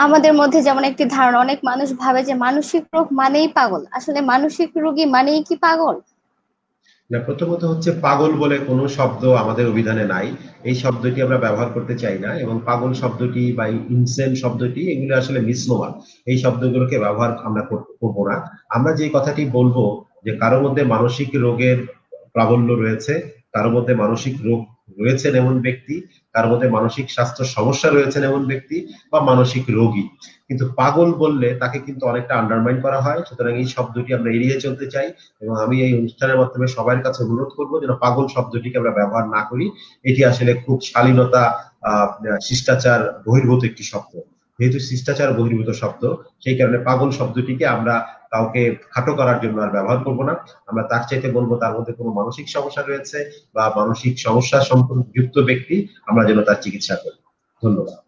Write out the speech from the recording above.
আমাদের মধ্যে যেমন একটি ধারণা, অনেক মানুষ ভাবে যে মানসিক রোগ মানেই পাগল। আসলে মানসিক রোগী মানেই কি পাগল? না, প্রথমত হচ্ছে পাগল বলে কোনো শব্দ আমাদের অভিধানে নাই। এই শব্দটি আমরা ব্যবহার করতে চাই না, এবং পাগল শব্দটি বা ইনসেন শব্দটি এগুলো আসলে মিসনোমার। এই শব্দগুলোকে ব্যবহার আমরা করবো না। আমরা যে কথাটি বলবো যে কারোর মধ্যে মানসিক রোগের প্রাবল্য রয়েছে, কারোর মধ্যে মানসিক রোগ রয়েছেন এমন ব্যক্তি, কারোর মধ্যে মানসিক স্বাস্থ্য সমস্যা রয়েছেন এমন ব্যক্তি, বা মানসিক রোগী। কিন্তু পাগল বললে তাকে কিন্তু অনেকটা আন্ডারমাইন করা হয়, সুতরাং এই শব্দটি আমরা এড়িয়ে চলতে চাই। এবং আমি এই অনুষ্ঠানের মাধ্যমে সবার কাছে অনুরোধ করবো যেন পাগল শব্দটিকে আমরা ব্যবহার না করি। এটি আসলে খুব শালীনতা, আহ শিষ্টাচার বহির্ভূত একটি শব্দ। যেহেতু শিষ্টাচার বহির্ভূত শব্দ, সেই কারণে পাগল শব্দটিকে আমরা কাউকে খাটো করার জন্য আর ব্যবহার করব না। আমরা তার চাইতে বলবো তার মধ্যে কোনো মানসিক সমস্যা রয়েছে বা মানসিক সমস্যা সম্পর্ক যুক্ত ব্যক্তি, আমরা যেন তার চিকিৎসা করি। ধন্যবাদ।